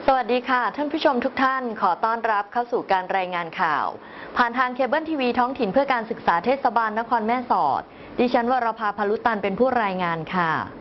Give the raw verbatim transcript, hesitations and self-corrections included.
วัสดีค่ะท่านผู้ชมทุกท่านขอต้อนรับเข้าสู่การรายงานข่าวผ่านทางเคเบิลทีวีท้องถิ่นเพื่อการศึกษาเทศบาลนครแม่สอดดิฉันวรภา พลุตันเป็นผู้รายงานค่ะ